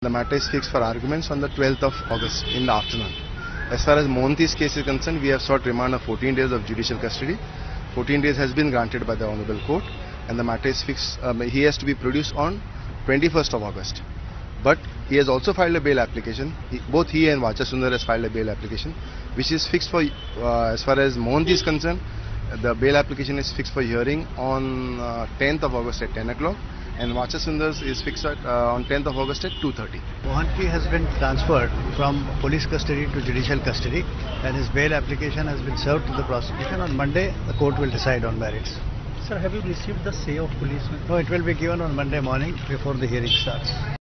The matter is fixed for arguments on the 12th of August in the afternoon. As far as Mohanty's case is concerned, we have sought remand of 14 days of judicial custody. 14 days has been granted by the Honorable Court, and the matter is fixed. He has to be produced on 21st of August. But he has also filed a bail application. Both he and Vachasundar has filed a bail application, which is fixed for, as far as Mohanty is concerned, the bail application is fixed for hearing on 10th of August at 10 o'clock, and Vachasundar's is fixed at, on 10th of August at 2:30. Mohanty has been transferred from police custody to judicial custody, and his bail application has been served to the prosecution. On Monday, the court will decide on merits. Sir, have you received the say of police? No, it will be given on Monday morning before the hearing starts.